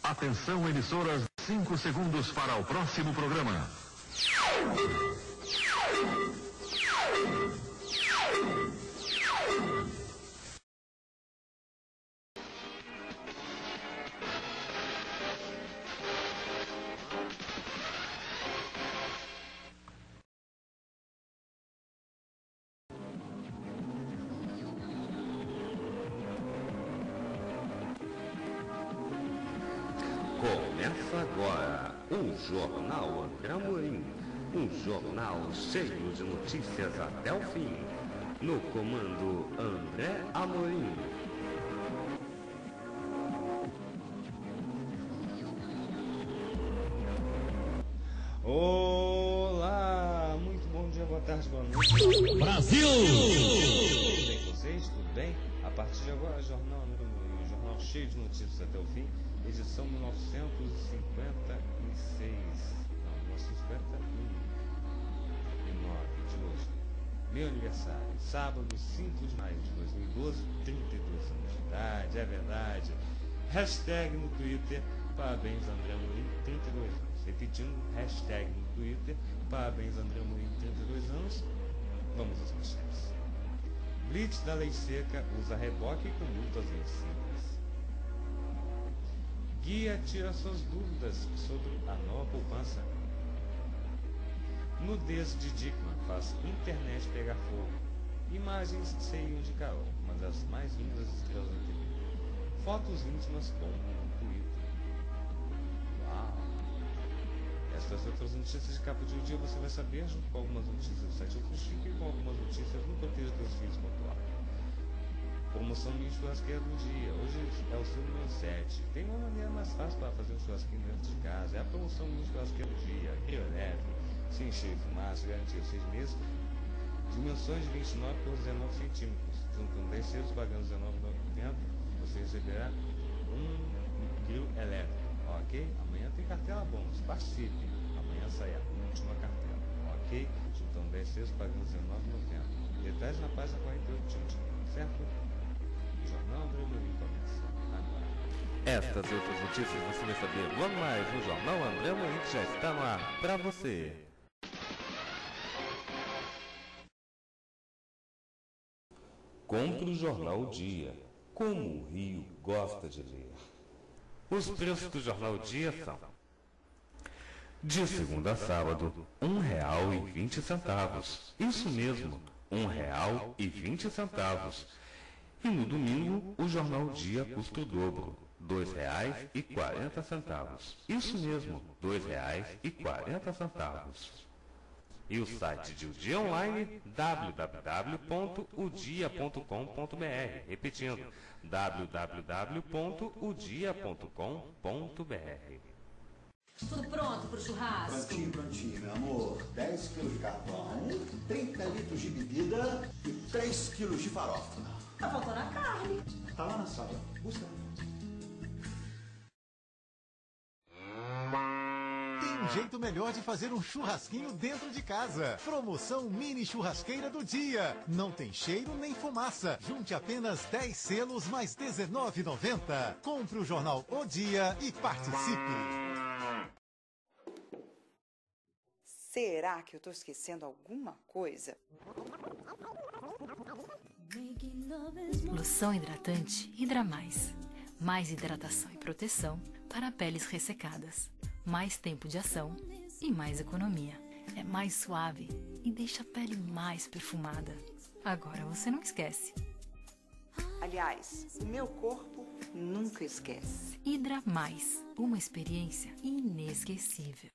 Atenção, emissoras, 5 segundos para o próximo programa. Começa agora o Jornal André Amorim, um jornal cheio de notícias até o fim. No comando André Amorim. Olá, muito bom dia, boa tarde, boa noite. Brasil! Tudo bem com vocês? Tudo bem? A partir de agora, jornal cheio de notícias até o fim. Edição 1956. Não, 1959 de hoje. Meu aniversário, sábado 5 de maio de 2012, 32 anos de idade, é verdade. Hashtag no Twitter, parabéns André Amorim, 32 anos. Repetindo, hashtag no Twitter, parabéns André Amorim, 32 anos. Vamos às manchetes. Blitz da lei seca usa reboque com multas vencidas. Guia tira suas dúvidas sobre a nova poupança. Nudez de Dickman faz internet pegar fogo. Imagens seriam de Carol, uma das mais lindas estrelas da TV. Fotos íntimas bombam no Twitter. Uau! Estas e outras notícias de capa de um dia você vai saber, junto com algumas notícias do site Outro Chico e com algumas notícias no contexto dos filhos pontual. Promoção de churrasqueira do dia. Hoje é o seu número 7. Tem uma maneira mais fácil para fazer um churrasquinho dentro de casa. É a promoção de churrasqueira do dia. Rio elétrico, sem cheio de fumaça, garantia 6 meses. Dimensões de 29 por 19 centímetros. Juntando 10 selos, pagando R$19,90. Você receberá um grill elétrico. Ok? Amanhã tem cartela bônus. Participe. Amanhã sai a última cartela. Ok? Juntando 10 selos, pagando R$19,90. Detalhes na página 48 de último. Certo? O Jornal André Amorim começa agora. Estas e outras notícias você vai saber logo mais no Jornal André Amorim, que já está no ar para você. Compre o Jornal O Dia, como o Rio gosta de ler. Os preços do Jornal O Dia são: de segunda a sábado, R$1,20. Isso mesmo, R$1,20. E no domingo, o Jornal O Dia custa o dobro, R$2,40. Isso mesmo, R$2,40. E o site de O Dia Online, www.odia.com.br. Repetindo, www.odia.com.br. Tudo pronto pro churrasco? Prontinho, meu amor. 10 quilos de carvão, 30 litros de bebida e 3 quilos de farofa. Tá faltando a carne. Tá lá na sala. Busca. Tem um jeito melhor de fazer um churrasquinho dentro de casa. Promoção Mini Churrasqueira do Dia. Não tem cheiro nem fumaça. Junte apenas 10 selos mais R$19,90. Compre o jornal O Dia e participe. Será que eu tô esquecendo alguma coisa? Loção hidratante Hidra Mais. Mais hidratação e proteção para peles ressecadas. Mais tempo de ação e mais economia. É mais suave e deixa a pele mais perfumada. Agora você não esquece. Aliás, o meu corpo nunca esquece. Hidra Mais. Uma experiência inesquecível.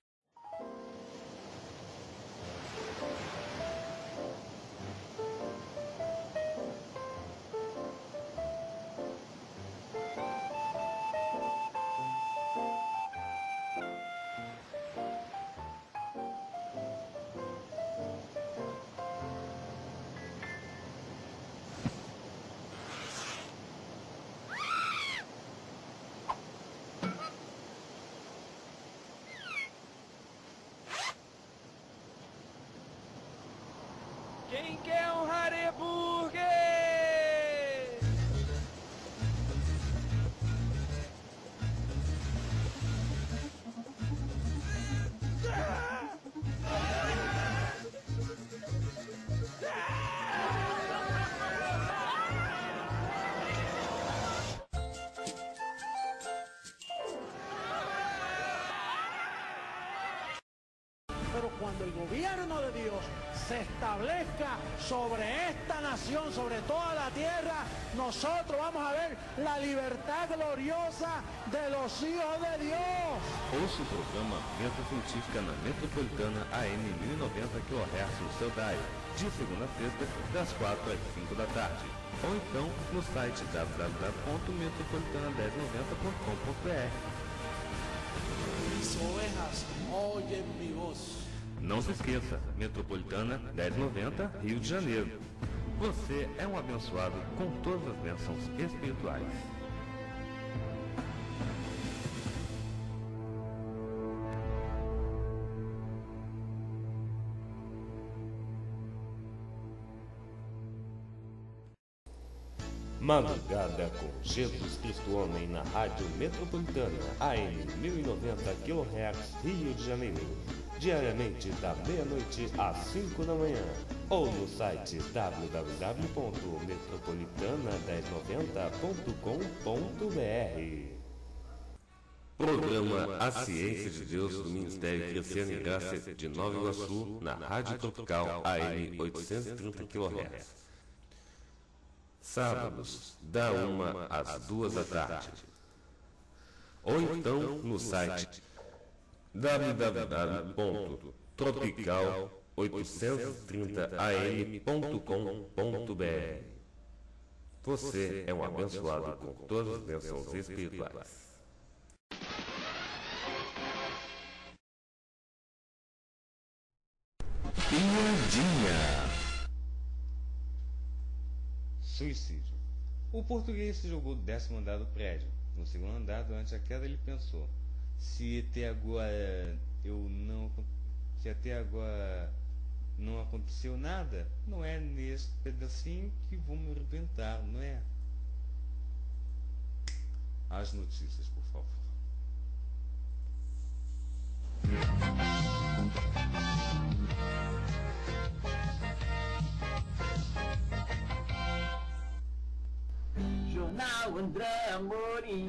Quem quer um Hareburger? cuando el gobierno de Dios se establezca sobre esta nación, sobre toda la tierra, nosotros vamos a ver la libertad gloriosa de los hijos de Dios. Ouça o programa Venta Científica na Metropolitana AM 1090 kHz no seu dial, de segunda a sexta, das 4 às 5 da tarde. Ou então no site www.metropolitana1090.com.br. Mis ovejas oyen mi voz. Não se esqueça, Metropolitana 1090, Rio de Janeiro. Você é um abençoado com todas as bênçãos espirituais. Madrugada com Jesus Cristo Homem na Rádio Metropolitana, AM 1090 kHz, Rio de Janeiro, diariamente da meia-noite às 5 da manhã, ou no site www.metropolitana1090.com.br. Programa A Ciência de Deus do Ministério Crescendo em Graça de Nova Iguaçu, na Rádio Tropical AM 830 kHz. Sábados, da 1 às 2 da tarde. Ou então no site www.tropical830am.com.br. Você é um abençoado com todas as bênçãos espirituais. Piadinha. Suicídio. O português se jogou do 10º andar do prédio. No segundo andar, durante a queda, ele pensou: se até agora não aconteceu nada, não é nesse pedacinho que vou me arrebentar, não é? As notícias, por favor. Jornal André Amorim.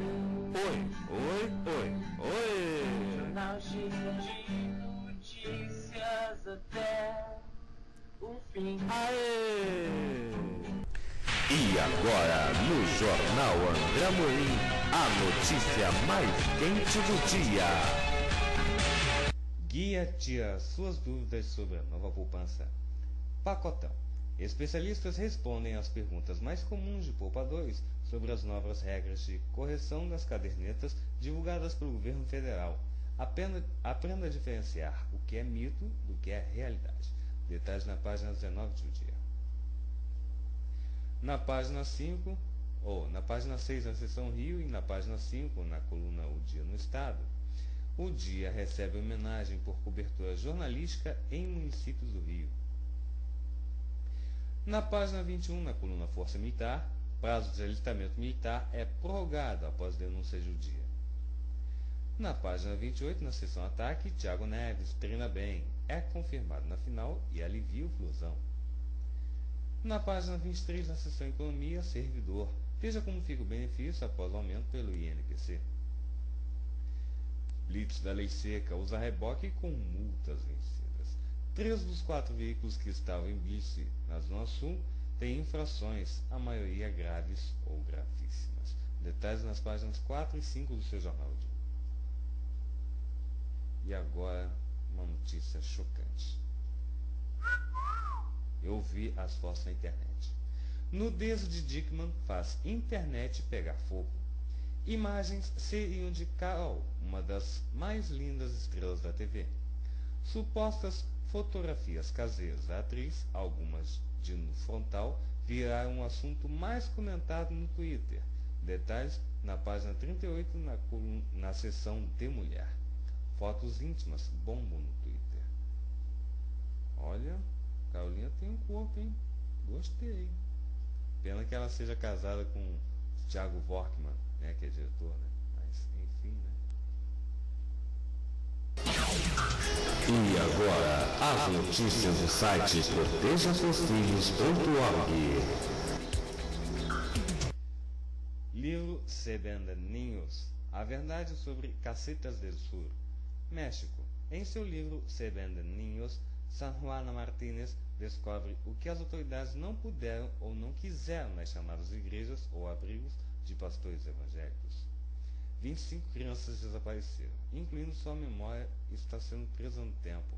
Oi. Jornal cheio de notícias até o fim. Aê! E agora, no Jornal André Amorim, a notícia mais quente do dia. Guia-te as suas dúvidas sobre a nova poupança. Pacotão. Especialistas respondem às perguntas mais comuns de poupadores sobre as novas regras de correção das cadernetas divulgadas pelo governo federal. Aprenda a diferenciar o que é mito do que é realidade. Detalhes na página 19 do dia. Na página 5, na página 6 na seção Rio e na página 5 na coluna O Dia no Estado, o Dia recebe homenagem por cobertura jornalística em municípios do Rio. Na página 21, na coluna Força Militar, prazo de alistamento militar é prorrogado após denúncia do dia. Na página 28, na seção Ataque, Thiago Neves treina bem, é confirmado na final e alivia o Flusão. Na página 23, na seção Economia, servidor, veja como fica o benefício após o aumento pelo INPC. Blitz da Lei Seca usa reboque com multas vencidas. 3 dos 4 veículos que estavam em blitz na Zona Sul têm infrações, a maioria graves ou gravíssimas. Detalhes nas páginas 4 e 5 do seu jornal. E agora, uma notícia chocante. Eu vi as fotos na internet. Nudez de Dickman faz internet pegar fogo. Imagens seriam de Carol, uma das mais lindas estrelas da TV. Supostas fotografias caseiras da atriz, algumas de no frontal, viraram um assunto mais comentado no Twitter. Detalhes na página 38, na seção de mulher. Fotos íntimas bombam no Twitter. Olha, Carolina tem um corpo, hein? Gostei. Pena que ela seja casada com Thiago Vorkman, né, que é diretor, né? Mas, enfim, né? E agora, as notícias do site protejaseusfilhos.org. Livro Sebenda Ninhos. A verdade sobre Casetas del Sur. México. Em seu livro Se Venden Niños, Sanjuana Martínez descobre o que as autoridades não puderam ou não quiseram nas chamadas igrejas ou abrigos de pastores evangélicos. 25 crianças desapareceram, incluindo sua memória está sendo presa no tempo,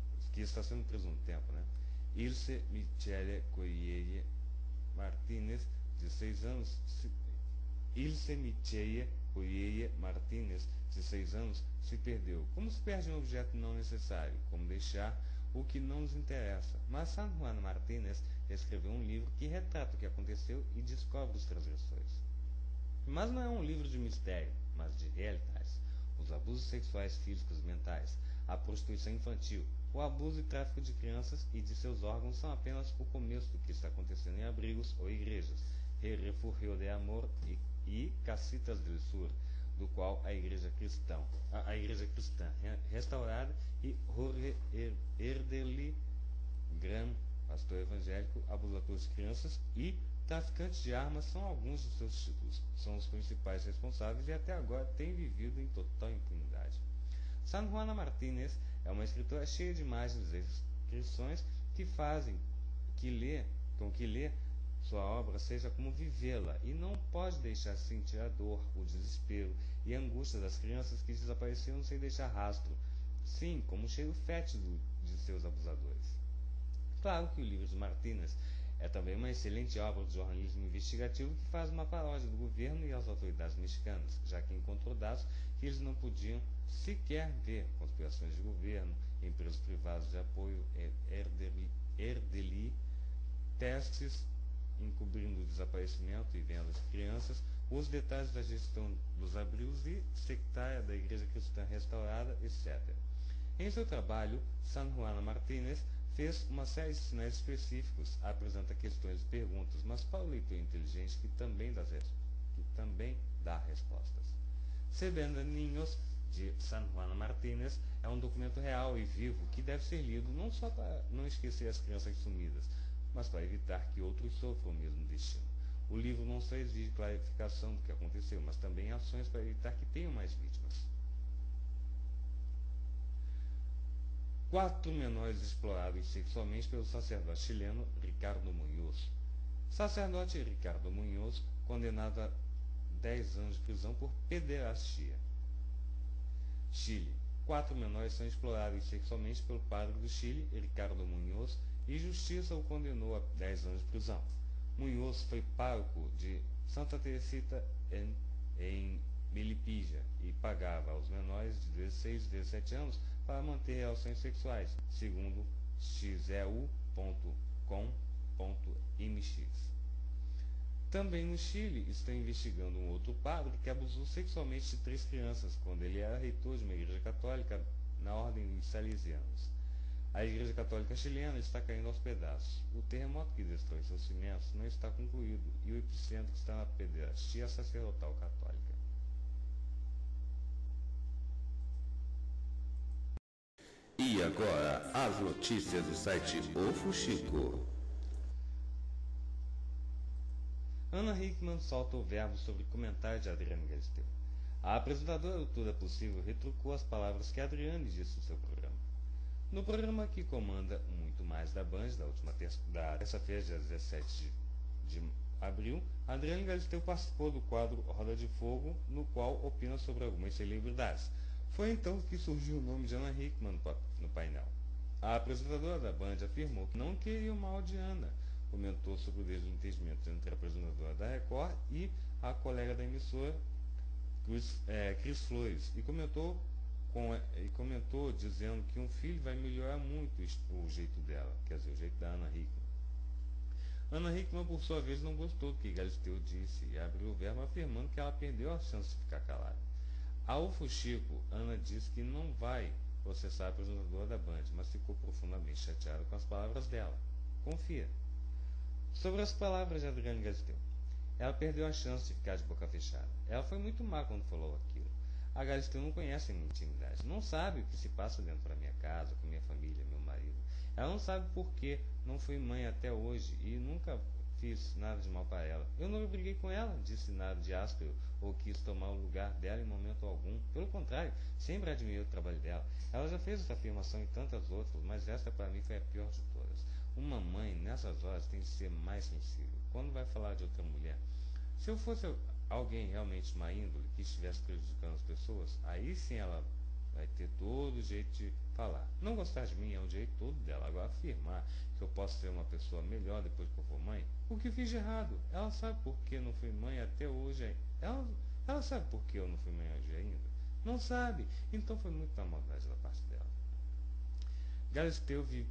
né? Ilse Michele Coelho Martínez, de 6 anos, Ilse Michele Coelho Martínez, de 6 anos, se perdeu. Como se perde um objeto não necessário? Como deixar o que não nos interessa? Mas Sanjuana Martínez escreveu um livro que retrata o que aconteceu e descobre os transgressores. Mas não é um livro de mistério, mas de realidades. Os abusos sexuais físicos e mentais, a prostituição infantil, o abuso e tráfico de crianças e de seus órgãos são apenas o começo do que está acontecendo em abrigos ou igrejas, Refugio de Amor e Casitas del Sur, do qual a igreja cristã restaurada, e Jorge Erdely, Gran, pastor evangélico, abusador de crianças e traficantes de armas são alguns dos seus títulos. São os principais responsáveis e até agora têm vivido em total impunidade. Sanjuana Martínez é uma escritora cheia de imagens e descrições que fazem com que ler sua obra seja como vivê-la, e não pode deixar de sentir a dor, o desespero e a angústia das crianças que desapareceram sem deixar rastro, sim, como o cheiro fétido de seus abusadores. Claro que o livro de Martínez é também uma excelente obra de jornalismo investigativo que faz uma paródia do governo e as autoridades mexicanas, já que encontrou dados que eles não podiam sequer ver: conspirações de governo, empresas privadas de apoio, Erdely, testes encobrindo o desaparecimento e venda de crianças, os detalhes da gestão dos abrigos e sectária da Igreja Cristã Restaurada, etc. Em seu trabalho, Sanjuana Martínez fez uma série de sinais específicos, apresenta questões e perguntas, mas para o leitor inteligente que também dá respostas. Se Venden Niños, de Sanjuana Martínez, é um documento real e vivo que deve ser lido não só para não esquecer as crianças sumidas, mas para evitar que outros sofram o mesmo destino. O livro não só exige clarificação do que aconteceu, mas também ações para evitar que tenham mais vítimas. 4 menores explorados sexualmente pelo sacerdote chileno Ricardo Muñoz. Sacerdote Ricardo Muñoz, condenado a 10 anos de prisão por pederastia. Chile. 4 menores são explorados sexualmente pelo padre do Chile, Ricardo Muñoz, e justiça o condenou a 10 anos de prisão. Muñoz foi pároco de Santa Teresita em Melipilla e pagava aos menores de 16 e 17 anos para manter relações sexuais, segundo xeu.com.mx. Também no Chile estão investigando um outro padre que abusou sexualmente de 3 crianças quando ele era reitor de uma igreja católica na ordem dos salesianos. A Igreja Católica Chilena está caindo aos pedaços. O terremoto que destrói seus cimientos não está concluído e o epicentro está na pederastia sacerdotal católica. E agora, as notícias do site O Fuxico. Ana Hickman solta o verbo sobre comentário de Adriane Galisteu. A apresentadora do Tudo é Possível retrucou as palavras que Adriane disse no seu programa. No programa que comanda Muito Mais da Band, da terça-feira, dia 17 de abril, Adriane Galisteu participou do quadro Roda de Fogo, no qual opina sobre algumas celebridades. Foi então que surgiu o nome de Ana Hickman no painel. A apresentadora da Band afirmou que não queria o mal de Ana, comentou sobre o desentendimento entre a apresentadora da Record e a colega da emissora, Cris Flores, e comentou dizendo que um filho vai melhorar muito o jeito dela, quer dizer, o jeito da Ana Hickman. Ana Hickman, por sua vez, não gostou do que Galisteu disse e abriu o verbo afirmando que ela perdeu a chance de ficar calada. Ao Fuxico, Ana disse que não vai processar a apresentadora da Band, mas ficou profundamente chateada com as palavras dela. Confia. Sobre as palavras de Adriane Galisteu. Ela perdeu a chance de ficar de boca fechada. Ela foi muito má quando falou aquilo. A Galisteu não conhece a minha intimidade, não sabe o que se passa dentro da minha casa, com minha família, meu marido. Ela não sabe por que não fui mãe até hoje e nunca fiz nada de mal para ela. Eu não briguei com ela, disse nada de áspero ou quis tomar o lugar dela em momento algum. Pelo contrário, sempre admirei o trabalho dela. Ela já fez essa afirmação em tantas outras, mas essa para mim foi a pior de todas. Uma mãe, nessas horas, tem de ser mais sensível. Quando vai falar de outra mulher, se eu fosse alguém realmente má índole, que estivesse prejudicando as pessoas, aí sim ela vai ter todo o jeito de falar. Não gostar de mim é um direito todo dela. Agora, afirmar que eu posso ser uma pessoa melhor depois que eu for mãe, o que fiz de errado? Ela sabe por que não fui mãe até hoje. Ela sabe por que eu não fui mãe hoje ainda? Não sabe. Então foi muito na maldade da parte dela. Galisteu vive...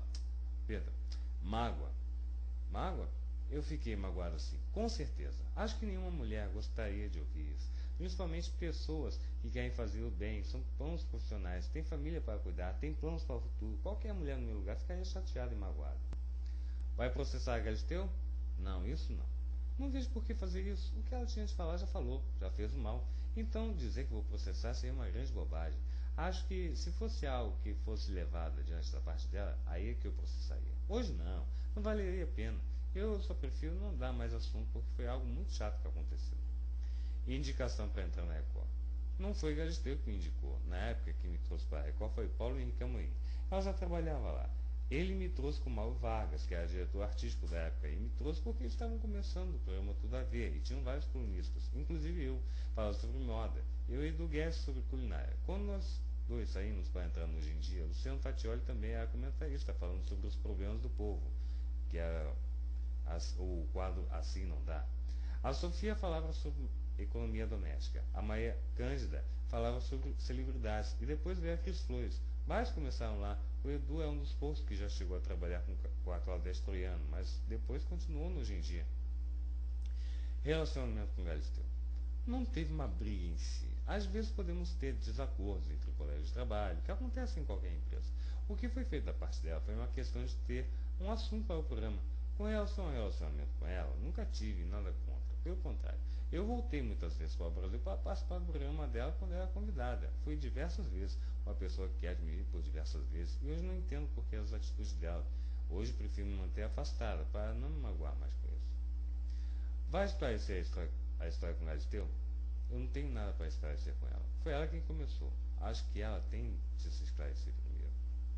Mágoa. Mágoa? Eu fiquei magoado sim, com certeza. Acho que nenhuma mulher gostaria de ouvir isso. Principalmente pessoas que querem fazer o bem, são bons profissionais, têm família para cuidar, têm planos para o futuro. Qualquer mulher no meu lugar ficaria chateada e magoada. Vai processar a Galisteu? Não, isso não. Não vejo por que fazer isso. O que ela tinha de falar já falou, já fez o mal. Então dizer que vou processar seria uma grande bobagem. Acho que se fosse algo que fosse levado adiante da parte dela, aí é que eu processaria. Hoje não valeria a pena. Eu só prefiro não dar mais assunto porque foi algo muito chato que aconteceu. E indicação para entrar na Record. Não foi Galisteu que me indicou. Na época que me trouxe para a Record foi Paulo Henrique Amorim. Ela já trabalhava lá. Ele me trouxe com o Mauro Vargas, que era diretor artístico da época, e me trouxe porque eles estavam começando o programa Tudo a Ver, e tinham vários colunistas, inclusive eu, falando sobre moda, eu e Edu Guedes sobre culinária. Quando nós dois saímos para entrar no Hoje em Dia, Luciano Fatioli também era comentarista, falando sobre os problemas do povo, que era o quadro Assim Não Dá. A Sofia falava sobre economia doméstica, a Maria Cândida falava sobre celebridades, e depois veio a Cris Flores. Vários começaram lá. O Edu é um dos poucos que já chegou a trabalhar com a Cláudia Troiano, mas depois continuou no Hoje em Dia. Relacionamento com Galisteu. Não teve uma briga em si. Às vezes podemos ter desacordos entre colegas de trabalho, que acontece em qualquer empresa. O que foi feito da parte dela foi uma questão de ter um assunto para o programa. Com relação ao relacionamento com ela, nunca tive nada contra. Pelo contrário, eu voltei muitas vezes para o Brasil para participar do programa dela quando era convidada. Fui diversas vezes uma pessoa que admirei por diversas vezes, e hoje não entendo por que as atitudes dela. Hoje prefiro me manter afastada para não me magoar mais com isso. Vai esclarecer a história com Galisteu? Eu não tenho nada para esclarecer com ela. Foi ela quem começou. Acho que ela tem de se esclarecer primeiro.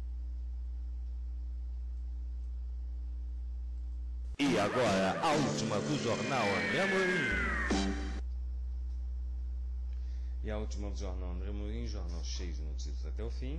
E agora, a última do Jornal André Amorim. E a última do Jornal André Amorim, jornal cheio de notícias até o fim.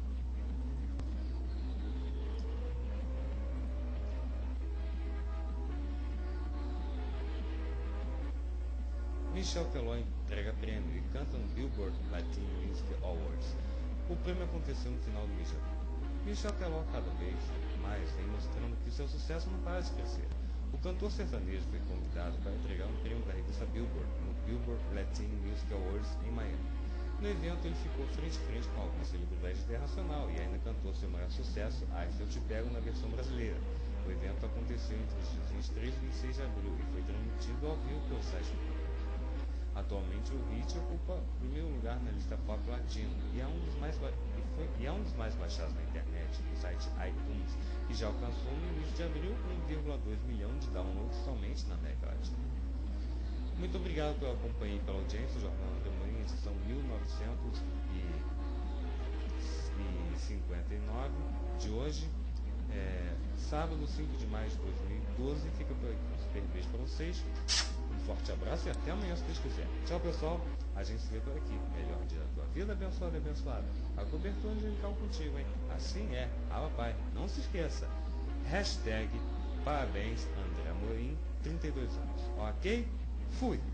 Michel Teló entrega prêmio e canta no Billboard Latin Music Awards. O prêmio aconteceu no final do mês de abril. Michel Teló cada vez mais vem mostrando que seu sucesso não para de crescer. O cantor sertanejo foi convidado para entregar um prêmio da revista Billboard no Billboard Latin Music Awards em Miami. No evento ele ficou frente a frente com algumas celebridades internacional e ainda cantou seu maior sucesso, Ai Se Eu Te Pego, na versão brasileira. O evento aconteceu entre os dias 23 e 26 de abril e foi transmitido ao vivo pelo site do cantor. Atualmente o hit ocupa o primeiro lugar na lista pop latino e é um dos mais baixados na internet, no site iTunes, que já alcançou no início de abril 1,2 milhão de downloads somente na América Latina. Muito obrigado pela companhia e pela audiência. O Jornal André Amorim, edição 1959 de hoje, sábado 5 de maio de 2012. Fica por aqui um super beijo para vocês. Um forte abraço e até amanhã, se Deus quiser. Tchau, pessoal. A gente se vê por aqui. Melhor dia da tua vida, abençoada e abençoada. A cobertura angelical contigo, hein? Assim é. Ah, papai. Não se esqueça. #parabéns André Amorim, 32 anos. Ok? Fui.